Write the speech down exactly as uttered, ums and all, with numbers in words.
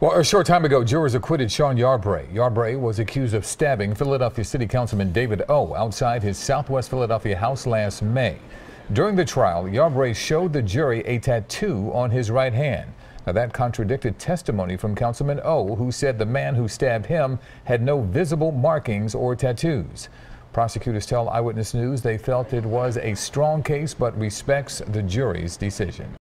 Well, a short time ago, jurors acquitted Sean Yarbray. Yarbray was accused of stabbing Philadelphia City Councilman David O. outside his Southwest Philadelphia house last May. During the trial, Yarbray showed the jury a tattoo on his right hand. Now, that contradicted testimony from Councilman O., who said the man who stabbed him had no visible markings or tattoos. Prosecutors tell Eyewitness News they felt it was a strong case but respects the jury's decision.